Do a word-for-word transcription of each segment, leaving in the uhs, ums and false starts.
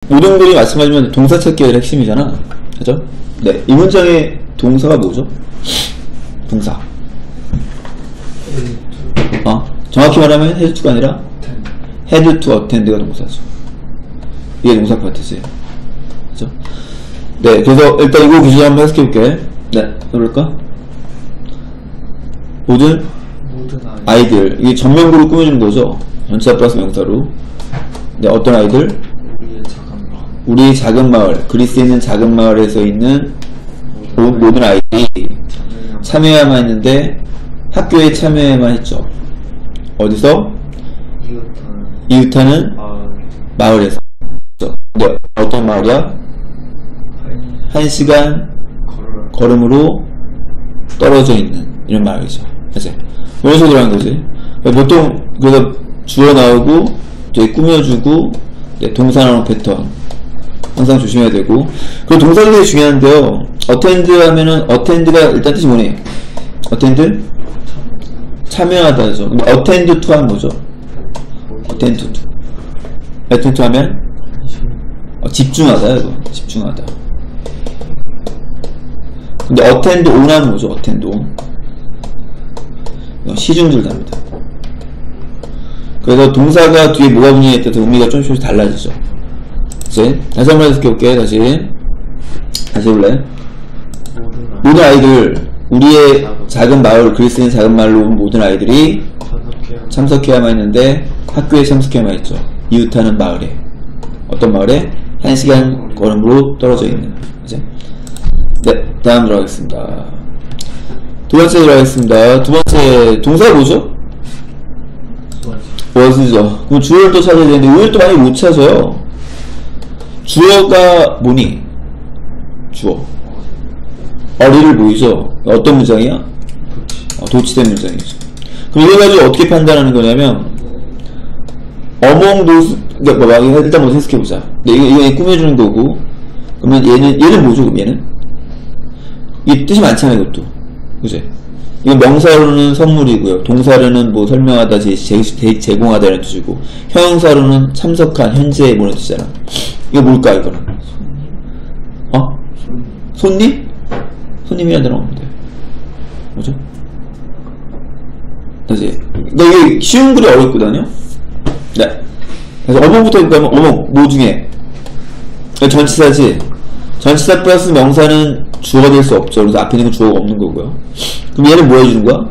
모든 글이 말씀하시면 동사 찾기가 핵심이잖아. 그죠? 네. 이 문장의 동사가 뭐죠? 동사. 어? 정확히 말하면 had to가 아니라 had to attend가 동사죠. 이게 동사 파트지. 그죠? 네. 그래서 일단 이거 기준 한번 해석해볼게. 네. 그럴까? 모든 모든 아이들. 이게 전면구로 꾸며주는 거죠. 전치사 플러스 명사로. 네. 어떤 아이들? 우리의 작은 마음. 우리 작은 마을, 그리스에 있는 작은 마을에서 있는 모, 모든 아이들이 참여해야만 했는데 학교에 참여해야만 했죠. 어디서? 이웃하는 이웃하는 마을. 마을에서. 네. 어떤 마을이야? 한 시간 걸을 걸음으로 떨어져 있는 이런 마을이죠. 그치? 이런 식으로 하는 거지. 보통 그래서 주어 나오고 저기 꾸며주고 네, 동사 나오는 패턴 항상 조심해야 되고. 그리고 동사도 되게 중요한데요. attend 하면은 attend가 일단 뜻이 뭐니? attend? 참여하다죠. 근데 attend to 하면 뭐죠? attend to. attend to 하면 어, 집중하다 이거. 집중하다. 근데 attend on 하면 뭐죠? attend on. 시중들답니다. 그래서 동사가 뒤에 뭐가 붙냐에 따라서 의미가 조금씩 달라지죠. 이제 다시 한번 해석해볼게. 다시 다시 해볼래? 모든 아이들, 우리의 작은 마을, 그리스인 작은 마을로 온 모든 아이들이 참석해야만 했는데 학교에 참석해야만 했죠. 이웃하는 마을에. 어떤 마을에? 한 시간 걸음으로 떨어져 있는. 이제 네, 다음 들어가겠습니다. 두 번째 들어가겠습니다. 두 번째 동사가 뭐죠? was죠. 그럼 주어를 또 찾아야 되는데 오늘 또 많이 못 찾아요. 주어가 뭐니? 주어. 어리를 보이죠? 어떤 문장이야? 어, 도치된 문장이죠. 그럼 이걸 가지고 어떻게 판단하는 거냐면 among those, 그러니까 뭐, 일단 먼저 해석해보자. 네, 이거, 이거 꾸며주는 거고. 그러면 얘는, 얘는 뭐죠? 그럼 얘는? 이 뜻이 많잖아요, 이것도. 그치? 이거 명사로는 선물이고요. 동사로는 뭐 설명하다, 제, 제, 제, 제공하다 이런 뜻이고. 형용사로는 참석한, 현재의 뭐라는 뜻이잖아. 이거 뭘까, 이거는? 어? 손님? 손님이라는 단어가 없는데. 뭐죠? 다시. 나 이게 쉬운 글이 어렵거든요? 네. 그래서 어몽부터 해볼까요? 어몽, 뭐 중에? 전치사지. 전치사 플러스 명사는 주어가 될 수 없죠. 그래서 앞에 있는 건 주어가 없는 거고요. 그럼 얘는 뭐 해주는 거야?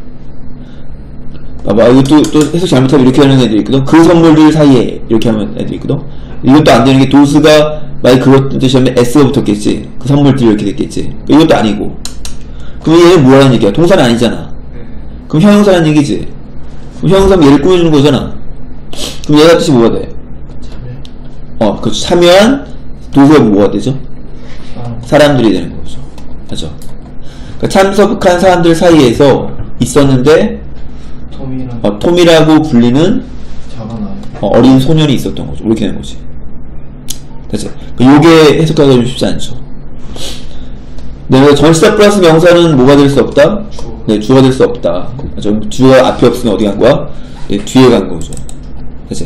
봐봐, 이거 또, 또 해석 잘못하면 이렇게 하는 애들이 있거든? 그 선물들 사이에 이렇게 하는 애들이 있거든? 이것도 안 되는 게 도스가 만약 그것 뜻이 하면 S가 붙었겠지. 그 선물들이 이렇게 됐겠지. 이것도 아니고. 그럼 얘는 뭐 하는 얘기야? 동사는 아니잖아. 그럼 형용사라는 얘기지. 그럼 형용사면 얘를 꾸며주는 거잖아. 그럼 얘가 뜻이 뭐가 돼? 어, 그렇죠. 참여한 도구가 뭐가 되죠? 사람들이 되는 거죠. 맞죠? 그러니까 참석한 사람들 사이에서 있었는데, 톰이라고, 어, 톰이라고 불리는 어, 어린 소년이 있었던 거죠. 이렇게 되는 거지. 됐죠? 요게 해석하기가 좀 쉽지 않죠. 네, 그래서 전치사 플러스 명사는 뭐가 될 수 없다? 주어. 네, 주어가 될 수 없다. 맞죠? 주어 앞이 없으면 어디 간 거야? 네, 뒤에 간 거죠. 그치?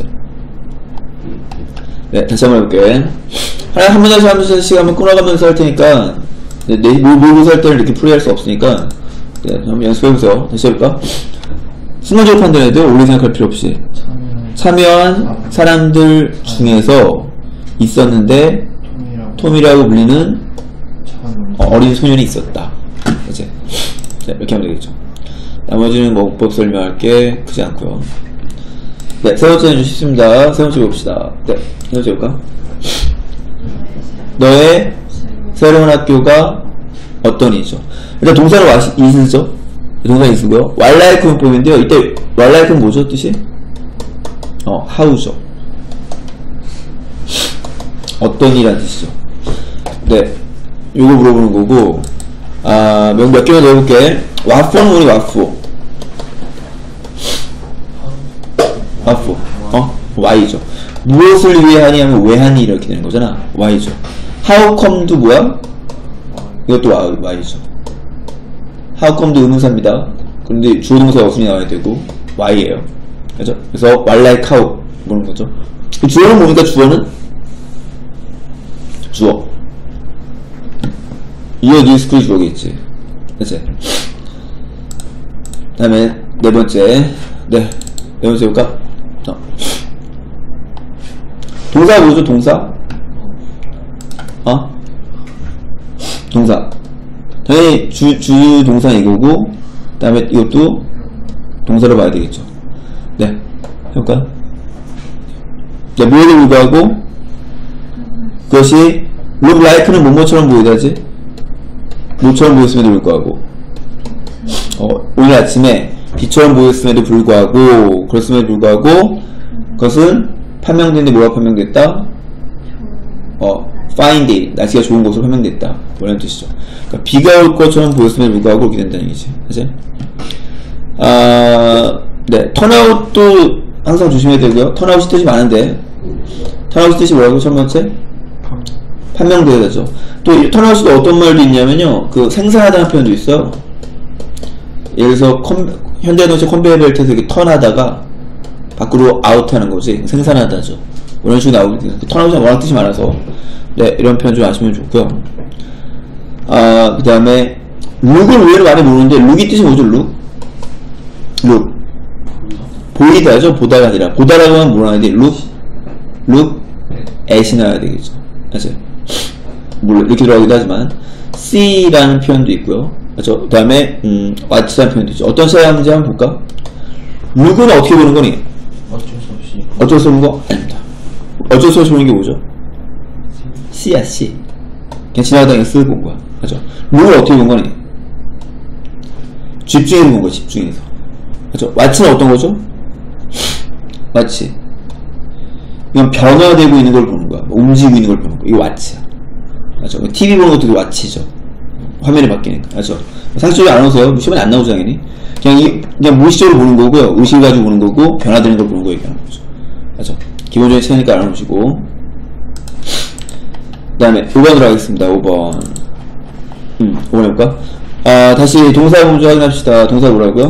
네, 다시 한번 해볼게. 하나, 한 번 다시 한 번 다시 한번 끊어가면서 할 테니까, 네, 네, 모의고사 할 때는 이렇게 풀이할 수 없으니까, 네, 한번 연습해보세요. 다시 해볼까? 순간적으로 판단해야 돼요. 오래 생각할 필요 없이. 참여한 사람들 중에서 있었는데, 톰이라고 불리는 어, 어린 소년이 있었다. 그치? 네, 이렇게 하면 되겠죠. 나머지는 뭐 문법 설명할게 크지 않고요. 네, 세 번째는 좀 쉽습니다. 세 번째 봅시다. 네, 세 번째 볼까? 너의 새로운 학교가 어떠니죠? 일단 동사는 is죠? 동사 is고요. 왈라이크 문법인데요. 이때 왈라이크는 뭐죠? 뜻이? 어, how죠. 어떤 이란 뜻이죠. 네, 요거 물어보는 거고, 아, 몇, 몇 개만 더 해볼게. 와포는 뭐니, 와포? 와포. 어? Y죠. 무엇을 위해 하니 하면 왜 하니 이렇게 되는 거잖아. Y죠. How come도 뭐야? 이것도 Y죠. How come도 의문사입니다. 그런데 주어 동사가 어순이 나와야 되고, Y예요. 그죠? 그래서, while like how, 보는 거죠. 주어는 뭡니까, 주어는? 주어. Your new school 주어겠지. 그치? 그 다음에 네 번째. 네. 네 번째 볼까? 어. 동사 뭐죠? 동사? 어? 동사. 당연히 주, 주 동사 이거고, 그 다음에 이것도 동사로 봐야 되겠죠. 네. 해볼까요? 네, 뭐에도 불구하고, 그것이, look like는 뭐뭐처럼 보이다지? 뭐처럼 보였음에도 불구하고, 어, 오늘 아침에 비처럼 보였음에도 불구하고, 그렇음에도 불구하고, 그것은 판명됐는데 뭐가 판명됐다? 어, find it. 날씨가 좋은 곳으로 판명됐다. 뭐라는 뜻이죠. 그러니까 비가 올 것처럼 보였음에도 불구하고 그렇게 된다는 얘기지. 그치? 아, 네. 턴아웃도 항상 조심해야 되고요. 턴아웃이 뜻이 많은데, 턴아웃이 뜻이 뭐라고? 첫 번째? 판명돼야 되죠. 또, 턴아웃이 어떤 말도 있냐면요. 그 생산하다는 표현도 있어요. 예를 들어서, 컴, 현대자동차 컨베이어 벨트에서 이렇게 턴하다가 밖으로 아웃하는 거지. 생산하다죠. 이런 식으로 나오거든요. 턴아웃이 워낙 뜻이 많아서. 네, 이런 표현 좀 아시면 좋고요. 아, 그 다음에, 룩을 의외로 많이 모르는데, 룩이 뜻이 뭐죠, 룩? 룩. 보이다죠? 보다가 아니라. 보다라고 하면 뭐라 해야 돼? 룩? 룩? 애시 나와야 되겠죠. 맞아요. 물론, 이렇게 들어가기도 하지만, see라는 표현도 있고요. 맞죠? 그 다음에, 음, watch라는 표현도 있죠. 어떤 사람인지 한번 볼까? 룩은 어떻게 보는 거니? 어쩔 수 없이. 어쩔 수 없는 거? 아닙니다. 어쩔 수 없이 보는 게 뭐죠? C야, C. 그냥 지나가다가 쓰고 본 거야. 맞죠? 룩을 어떻게 본 거니? 집중해서 본 거야, 집중해서. 맞죠? 왓츠는 어떤 거죠? 왓츠. 이건 변화되고 있는 걸 보는 거야. 뭐 움직이고 있는 걸 보는 거야. 이거 왓츠야. 맞죠? 티비 보는 것도 왓츠죠. 화면이 바뀌니까. 맞죠? 상식적으로 안 오세요? 시험에 안 나오죠, 당연히. 그냥, 이, 그냥 무의식적으로 보는 거고요. 의식을 가지고 보는 거고, 변화되는 걸 보는 거 얘기하는 거죠. 맞죠? 기본적인 시간이니까 알아놓으시고. 그 다음에 오 번으로 하겠습니다. 오 번. 음, 오 번 해볼까? 아, 다시 동사 문제 확인합시다. 동사 뭐라고요?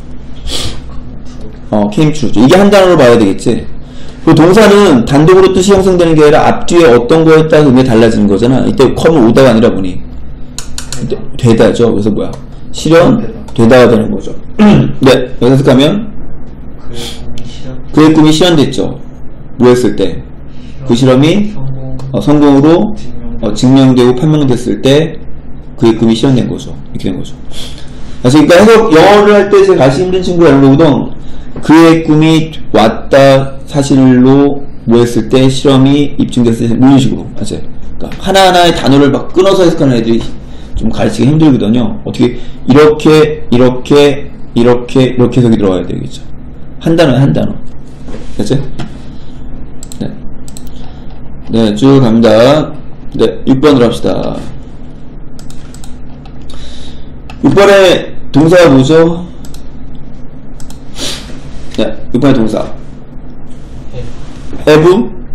어, came true죠. 이게 한 단어로 봐야 되겠지. 그 동사는 단독으로 뜻이 형성되는 게 아니라 앞뒤에 어떤 거에 따라 의미가 달라지는 거잖아. 이때 컴은 오다가 아니라 뭐니? 되다죠. 그래서 뭐야? 실현? 되다가 되는 거죠. 네, 여기서 가면 그의 꿈이 실현됐죠. 뭐 했을 때? 그 실험이 어, 성공으로 어, 증명되고 판명됐을 때 그의 꿈이 실현된 거죠. 이렇게 된 거죠. 그러니까 해석, 영어를 할 때 제가 가시 힘든 친구가 이런 거거든. 그의 꿈이 왔다 사실로 뭐 했을 때 실험이 입증됐을 때 이런 식으로. 맞아요. 그러니까 하나하나의 단어를 막 끊어서 해석하는 애들이 좀 가르치기 힘들거든요. 어떻게 이렇게 이렇게 이렇게 이렇게 해석이 들어가야 되겠죠. 한 단어에 한 단어. 됐지? 네. 네, 쭉 갑니다. 네, 육 번으로 합시다. 육 번에 동사가 뭐죠? 네, 육 번의 동사. have,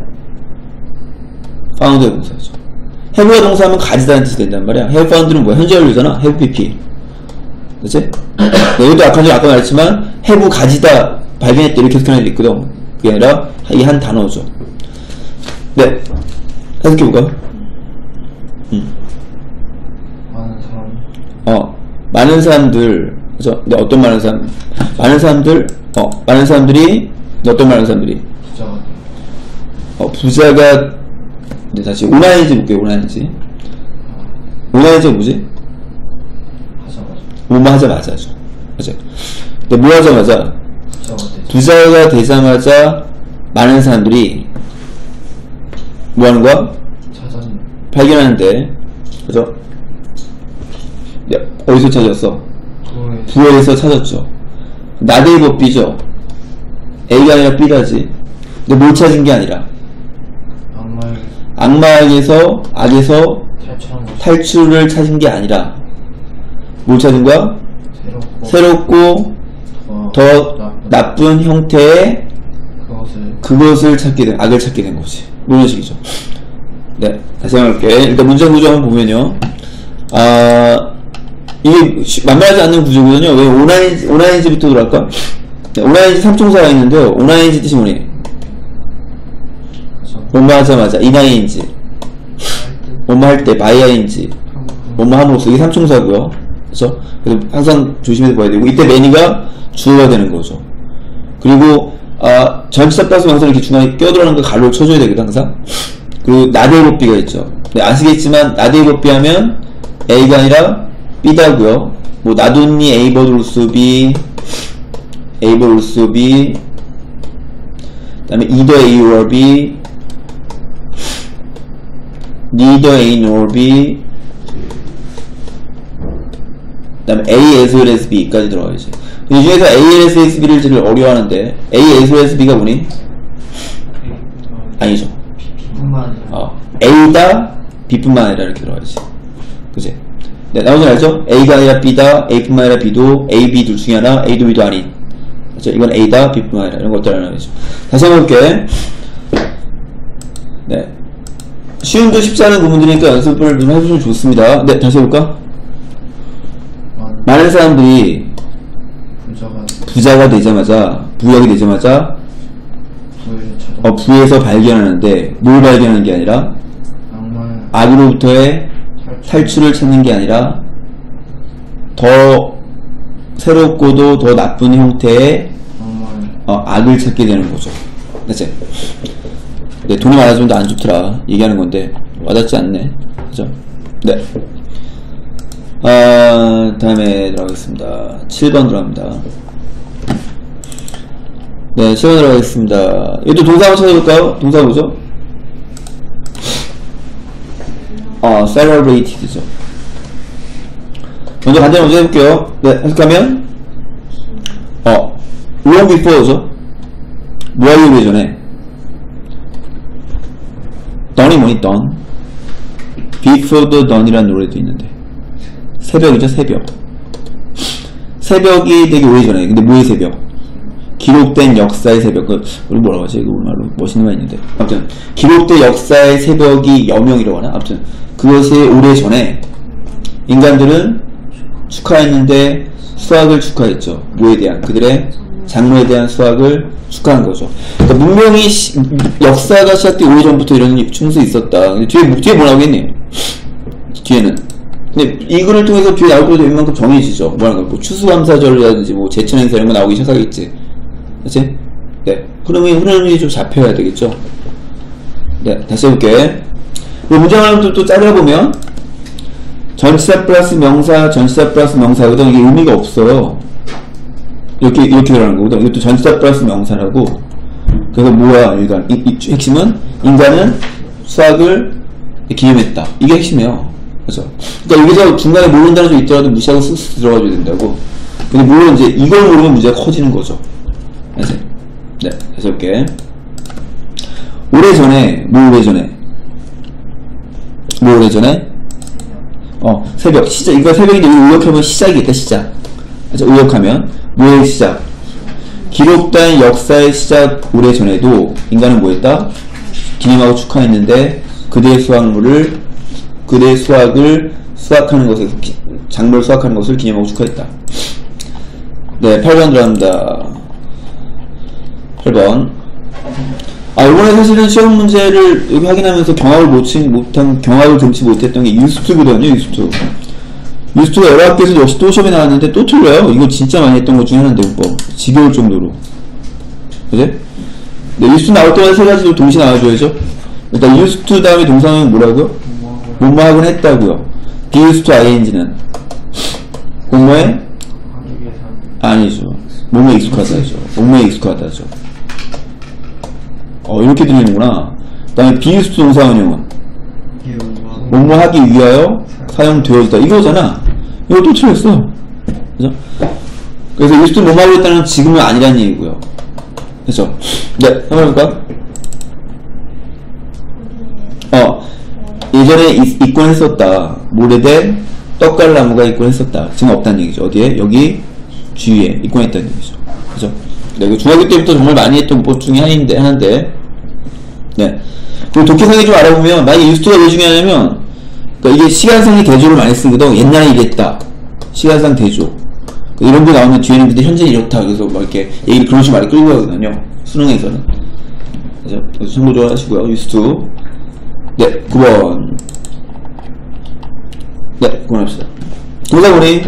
found의 동사죠. have가 동사하면 가지다는 뜻이 된단 말이야. have found는 뭐야? 현재 완료잖아. have pp. 그치? 네, 이것도 아까, 아까 말했지만, have 가지다, 발견했다, 이렇게 해석하는 애도 있거든. 그게 아니라, 이 한 단어죠. 네. 해석해볼까요? 음. 많은 사람. 어, 많은 사람들, 그죠? 네, 어떤 많은 사람? 많은 사람들, 어, 많은 사람들이, 어떤 많은 사람들이? 부자가 돼. 어, 부자가, 네, 다시, 오나이지 볼게요, 오나이지. 오나이지가 뭐지? 하자마자. 뭐뭐 하자마자죠. 맞아요. 근데 뭐 하자마자? 부자가 되죠. 부자가 되자마자 많은 사람들이 뭐 하는 거야? 찾아는. 발견하는데, 그죠? 네, 어디서 찾았어? 그거에. 부에서 찾았죠. 나데이버 B죠. A가 아니라 B다지. 근데 뭘 찾은 게 아니라 악마의 악마에게서 악에서 탈출한 것이. 탈출을 찾은 게 아니라 뭘 찾은 거야? 새롭고. 새롭고 더, 더 나쁜 나쁜 형태의 그것을. 그것을 찾게 된, 악을 찾게 된 거지. 이런 식이죠. 네, 다시 해볼게. 일단 문제 구조 한번 보면요. 아, 이게 쉬- 만만하지 않는 구조거든요. 왜 오나이지, 오나이지부터 들어갈까? 네, 오나이지 삼총사가 있는데요. 오나이지 뜻이 뭐니? 그래서 공부하자마자, 이나이인지. 할 뭐뭐 할 때 바이아인지 뭐뭐 함으로써 이게 삼총사고요. 그래서 그래서 항상 조심해서 봐야 되고 이때 many가 주어가 되는 거죠. 그리고 아 전치사 플러스 명사 이렇게 중간에 껴들어가는 거 가로를 쳐줘야 되거든 항상. 그리고 not able be가 있죠. 네, 아시겠지만 not able be 하면 A가 아니라 B다고요. 뭐 not only able will also be able will also be 그 다음에 either A or B neither A nor B 그 다음에 A as well as B까지 들어가야지. 이 중에서 A as well as B를 제일 어려워하는데 A as well as B가 뭐니? 아니죠. 어, A다 B뿐만 아니라 이렇게 들어가야지. 그치? 네, 나머지 알죠? A가 아니라 B다, A뿐만 아니라 B도, A, B 둘 중에 하나, A도 B도 아닌. 그쵸? 이건 A다, B뿐만 아니라 이런 것들 알아야죠. 다시 한번 볼게. 네. 쉬움도 쉽지 않은 구문들이니까 연습을 좀 해주시면 좋습니다. 네, 다시 해볼까? 많은 사람들이 부자가 부자가 되자마자, 부역이 되자마자 부에서 찾아 어, 부에서 발견하는데 뭘 발견하는 게 아니라 악마의 악으로부터의 탈출을 찾는 게 아니라 더 새롭고도 더 나쁜 형태의 악마의 어, 악을 찾게 되는 거죠. 그치? 네, 돈이 많아지면 더 안 좋더라 얘기하는 건데 와닿지 않네. 그죠? 네. 아, 다음에 들어가겠습니다. 칠 번 들어갑니다. 네, 칠 번 들어가겠습니다. 이것도 동사 한번 찾아볼까요? 동사 뭐죠? 어, celebrated죠. 먼저 간단히 먼저 해볼게요. 네, 해석하면, 어, long before죠. 뭐 하기 오기 전에. dawn이 뭐니, dawn? before the dawn이라는 노래도 있는데. 새벽이죠, 새벽. 새벽이 되게 오래전에. 근데 뭐의 새벽? 기록된 역사의 새벽. 그, 우리 뭐라고 하지? 이거 우리말로 멋있는 말 있는데. 아무튼, 기록된 역사의 새벽이 여명이라고 하나? 아무튼, 그것이 오래전에 인간들은 축하했는데 수학을 축하했죠. 뭐에 대한? 그들의 장로에 대한 수학을 축하한 거죠. 그러니까 문명이, 시, 역사가 시작된 오래전부터 이런 충수 있었다. 근데 뒤에, 뒤에 뭐라고 했니? 뒤에는. 근데 이 글을 통해서 뒤에 나올 것도 웬만큼 정해지죠. 뭐라는 거, 뭐 추수감사절이라든지 뭐 제천행사 이런 거 나오기 시작하겠지. 그치? 네. 흐름이, 흐름이 좀 잡혀야 되겠죠. 네. 다시 해볼게. 문장을 하면 또, 또 짜려보면, 전치사 플러스 명사, 전치사 플러스 명사거든. 이게 의미가 없어요. 이렇게, 이렇게 들어가는 거거든. 이것도 전치사 플러스 명사라고. 그래서 뭐야, 일단. 이, 이 핵심은, 인간은 수학을 기념했다. 이게 핵심이에요. 그죠? 그러니까 여기서 중간에 모른다는 점 있더라도 무시하고 쓱쓱 들어가줘야 된다고. 근데 물론 이제 이걸 모르면 문제가 커지는 거죠. 알지? 네, 다시 해볼게. 오래전에, 뭐 오래전에? 뭐 오래전에? 어, 새벽, 시작. 이거 새벽인데 의역하면 시작이겠다, 시작. 그죠? 의역하면. 뭐의 시작? 기록된 역사의 시작 오래전에도 인간은 뭐 했다? 기념하고 축하했는데 그대의 수학물을 그대의 수학을 수학하는 것을, 장로를 수학하는 것을 기념하고 축하했다. 네, 팔 번 들어갑니다. 팔 번. 아, 이번에 사실은 시험 문제를 여기 확인하면서 경합을 못치, 못한, 경합을 금치 못했던 게 유스트거든요, 유스트. 유스트가 여러 학교에서 역시 또 시험에 나왔는데 또 틀려요. 이거 진짜 많이 했던 것 중에 하나인데, 문법. 지겨울 정도로. 그지? 네, 유스트 나올 때마다 세 가지도 동시에 나와줘야죠. 일단 유스트 다음에 동사는 뭐라고요? 뭐뭐 하곤 했다고요. be used to ing는 뭐뭐에? 아니죠. 뭐뭐에 익숙하다죠. 뭐뭐에 익숙하다죠. 어, 이렇게 들리는구나. 그 다음에 be used to 동사원형은 뭐뭐 하기 위하여 사용되어지다. 이거잖아. 이거 또 틀렸어. 그죠? 그래서 used to 뭐뭐 하고 있다는 지금은 아니란 얘기고요. 그죠? 네, 한번 해볼까? 어. 예전에 있, 있곤 했었다. 모래된 떡갈나무가 있곤 했었다. 지금 없다는 얘기죠. 어디에? 여기 주위에 있곤 했다는 얘기죠. 그죠? 네, 이거 중학교 때부터 정말 많이 했던 법 중에 하나인데, 하나인데. 네. 그리고 독해상에 좀 알아보면, 만약에 유스트가 왜 중요하냐면, 그러니까 이게 시간상의 대조를 많이 쓰거든. 옛날에 이랬다. 시간상 대조. 이런 거 나오면 뒤에는 근데 현재 이렇다. 그래서 막 이렇게 얘기를 그런 식으로 많이 끌고 가거든요. 수능에서는. 그래서 참고 좀 하시고요. 유스트. 네, 구 번. 네, 그만합시다. 동사구리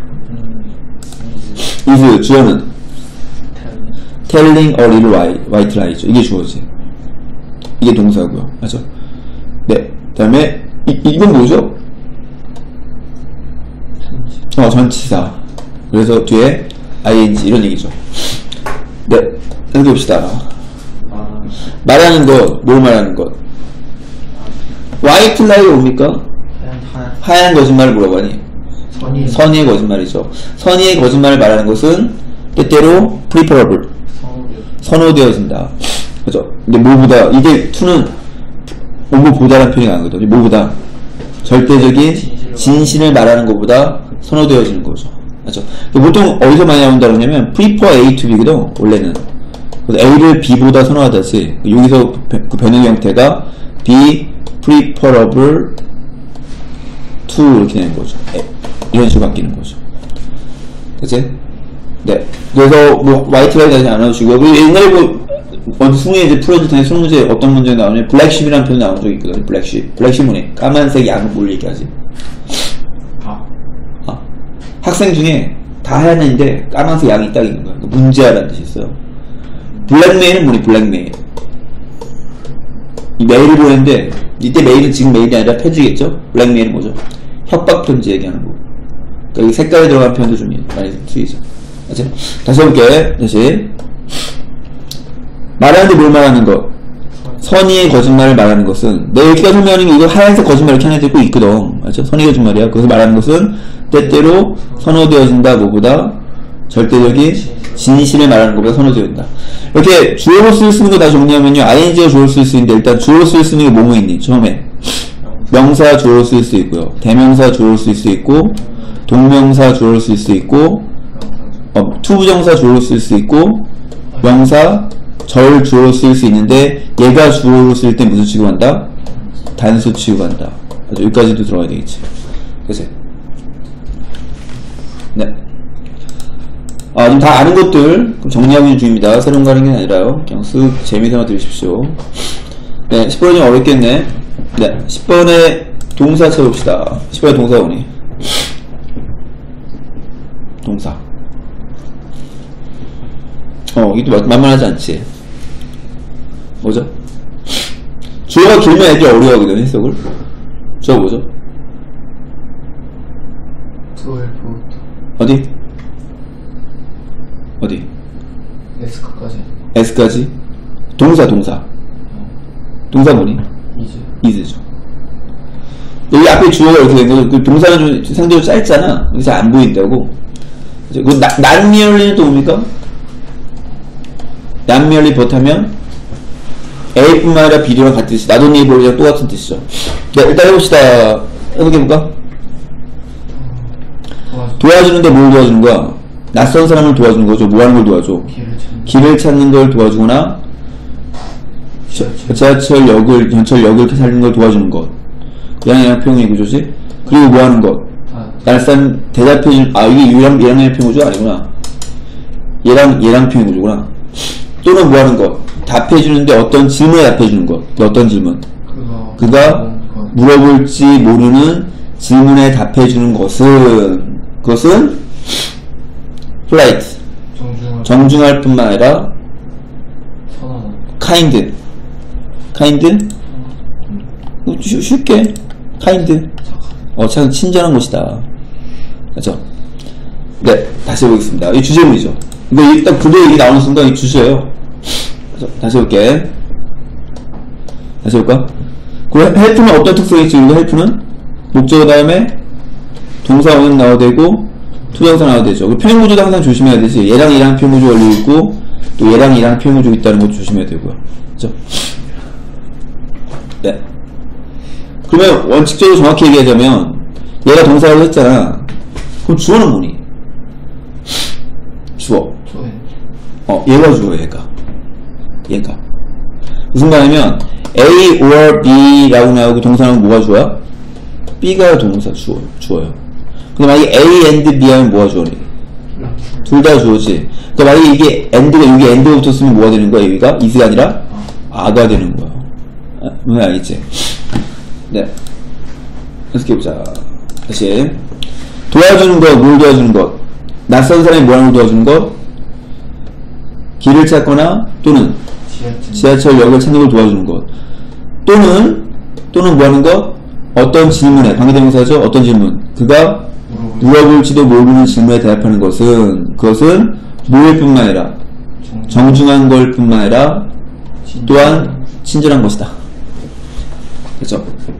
is 주어는 telling a little white lie죠. 이게 주어지. 이게 동사고요. 맞죠? 네. 그 다음에 이건 뭐죠? 어, 전치사. 그래서 뒤에 ing 이런 얘기죠. 네. 여기 봅시다. 아, 말하는 것, 뭘 말하는 것? white lie가 뭡니까? 하얀 하얀 하얀 거짓말을 뭐라고 하니? 선이 선의의 거짓말이죠. 선의의 거짓말을 말하는 것은 때때로 preferable, 선우려 선호되어진다. 그죠? 근데 뭐보다, 이게 to는 뭐보다라는 표현이 나거든요. 뭐보다 절대적인 진실을 말하는 것보다 선호되어지는 거죠. 맞죠? 보통 어디서 많이 나온다 그러냐면 prefer A to B거든, 원래는. 그래서 A를 B보다 선호하다지, 여기서 그 변형 형태가 be preferable to 이렇게 되는 거죠. 이런 식으로 바뀌는 거죠. 그치? 네. 그래서 뭐 화이트 라이 다시 안 하시고, 그리고 옛날에 뭐 어느 수능에 이제 풀어줄 텐데 수능 문제 어떤 문제 나오냐면 블랙쉽이라는 표현 나온 적이 있거든요. 블랙쉽. 블랙쉽은 까만색 양을 뭘 얘기하지? 아 아, 학생 중에 다 하얀 애인데 까만색 양이 딱 있는 거야. 문제아라는 뜻이 있어요. 블랙메일은 뭐니? 블랙메일. 이 메일을 보냈는데 이때 메일은 지금 메일이 아니라 편지겠죠? 블랙메일은 뭐죠? 협박 편지 얘기하는 거. 그러니까 여기 색깔이 들어간 표현도 좀 많이 쓰이죠. 맞죠? 다시 해볼게. 다시. 말하는데 뭘 말하는 것? 선의의 거짓말을 말하는 것은, 내 여기가 설명하는 게 이거 하얀색 거짓말 이렇게 하나 듣고 있거든. 맞죠? 선의의 거짓말이야. 그래서 말하는 것은 때때로 선호되어진다. 뭐보다 절대적인 진실을 말하는 것보다 선호되어진다. 이렇게 주어로 쓸 수 있는 거 다 정리하면요, 아이엔지가 주어로 쓸 수 있는데, 일단 주어로 쓸 수 있는 게 뭐뭐 있니? 처음에 명사 주어로 쓸 수 있고요, 대명사 주어로 쓸 수 있고, 동명사 주어로 쓸 수 있고, 어, 투부정사 주어로 쓸 수 있고, 명사 절 주어로 쓸 수 있는데, 얘가 주어로 쓸 때 무슨 취급한다? 단수 취급한다. 여기까지도 들어가야 되겠지. 그치? 네. 아, 지금 다 아는 것들 정리하고 있는 중입니다. 새로운 거 하는 게 아니라요. 그냥 쓱 재미삼아 들으십시오. 네, 십 번이 좀 어렵겠네. 네, 십 번에 동사 채웁시다. 십 번에 동사 오니. 동사. 어, 이것도 만만하지 않지. 뭐죠? 주어가 길면 애들이 어려워하거든, 해석을. 주어 뭐죠? 투엘프 어디? 어디? 에스크까지 S까지? 동사, 동사. 동사 뭐니? 이제 is죠. 여기 앞에 주어가 이렇게 된 거죠. 그 동사는 좀 상대적으로 짧잖아. 그래서 안 보인다고. 그, not merely는 또 뭡니까? not merely but 하면 A뿐만 아니라 B랑 같은 뜻이, not only B랑 똑같은 뜻이죠. 네, 일단 해봅시다. 해석해볼까? 도와주 도와주는데 뭘 도와주는 거야? 낯선 사람을 도와주는 거죠. 뭐 하는 걸 도와줘? 길을 찾는 길을 찾는 걸 도와주거나, 지하철역을, 전철역을 살리는 걸 도와주는 것. 얘랑 얘랑 표현의 구조지? 그리고 뭐 하는 것? 아, 날산 대답해주는, 아, 이게 얘랑, 얘랑 얘랑 표현 구조 아니구나. 얘랑 얘랑 표현 구조구나. 또는 뭐 하는 것? 답해주는데 어떤 질문에 답해주는 것. 어떤 질문? 그거 그가 그거 물어볼지 모르는 질문에 답해주는 것은, 그것은 polite, 정중한 정중할 뿐만 아니라 선언한 kind, kind, 어, 쉬, 쉽게 kind, 어, 참 친절한 것이다. 맞죠? 네, 다시 해보겠습니다. 이 주제문이죠. 이거 일단 구도 얘기 나오는 순간 이 주제예요. 그래서 다시 해볼게. 다시 해볼까? 그럼 help는 어떤 특성이 있지? 이거 help는 목적어 다음에 동사 원형 나와야 되고 투정사 나와야 되죠. 표현 구조도 항상 조심해야 되지. 얘랑 얘랑 표현 구조 걸려 있고 또 얘랑 얘랑 표현 구조 있다는 것도 조심해야 되고요. 그죠? 네. 그러면 원칙적으로 정확히 얘기하자면 얘가 동사라고 했잖아. 그럼 주어는 뭐니? 주어. 초에 어, 얘가 주어, 얘가. 얘가. 무슨 말이냐면 A or B라고 나오고 동사 나오면 뭐가 주어야? B가 동사 주어, 주어요. 근데 만약에 A and B 하면 뭐가 주어니? 둘 다 주어지. 그러니까 만약에 이게 and가 여기 and가 붙었으면 뭐가 되는 거야? 여기가 is가 아니라 a가 되는 거야. 아, 뭔지 알겠지? 네. 계속해보자. 다시. 도와주는 것, 뭘 도와주는 것? 낯선 사람이 뭐 하는 걸 도와주는 것? 길을 찾거나 또는 지하철. 지하철역을 찾는 걸 도와주는 것. 또는 또는 뭐 하는 것? 어떤 질문에, 관계대명사죠? 어떤 질문? 그가 물어보기. 물어볼지도 모르는 질문에 대답하는 것은 그것은 뭐일 뿐만 아니라 정중한 걸 뿐만 아니라 진- 또한 친절한 것이다. 그렇죠?